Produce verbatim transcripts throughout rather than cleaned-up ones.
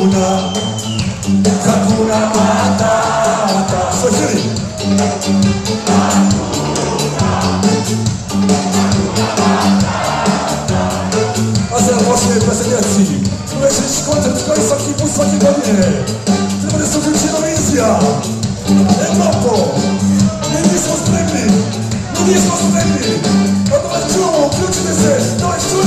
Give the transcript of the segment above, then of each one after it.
Hakuna, Hakuna Matata. Słyszeli? A za właśnie prezentacji Lecieć koncert w końcu półstwa tygodnie. Trebuie să fim și Indonesia. Europa. Nie nismo spremni. Nie nismo spremni. A dov'è giù? Uključite se. Dov'è giù?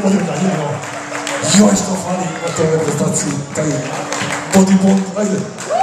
Io sto fare una prestazione, body bond,